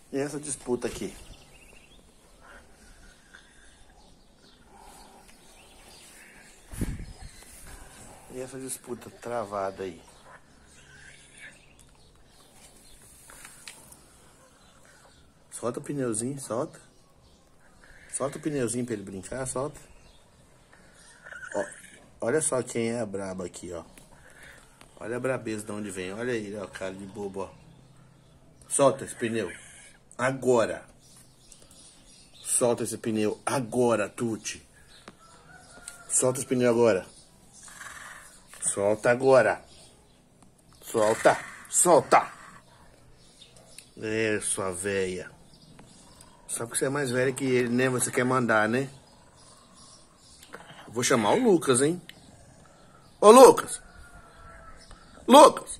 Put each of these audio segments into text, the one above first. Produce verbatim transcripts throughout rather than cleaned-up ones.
E essa disputa aqui? E essa disputa travada aí? Solta o pneuzinho, solta. Solta o pneuzinho pra ele brincar, solta. Ó, olha só quem é a braba aqui, ó. Olha a brabeza de onde vem. Olha aí, ó, cara de bobo, ó. Solta esse pneu. Agora. Solta esse pneu agora, Tuti. Solta esse pneu agora. Solta agora. Solta. Solta. É, sua véia. Só porque você é mais velha que ele, né? Você quer mandar, né? Vou chamar o Lucas, hein? Ô, Lucas! Lucas!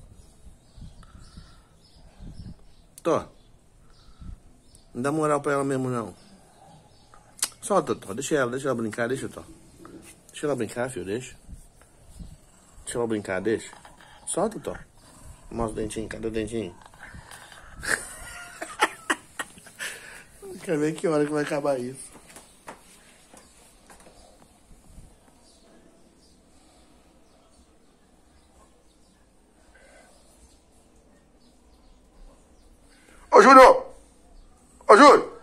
Tô. Não dá moral pra ela mesmo, não. Solta, Tó. Deixa ela, deixa ela brincar, deixa, Tó. Deixa ela brincar, filho, deixa. Deixa ela brincar, deixa. Solta, Tó. Mostra o dentinho, cadê o dentinho? Quero ver que hora que vai acabar isso. Ô, Júnior! Ô, Júnior!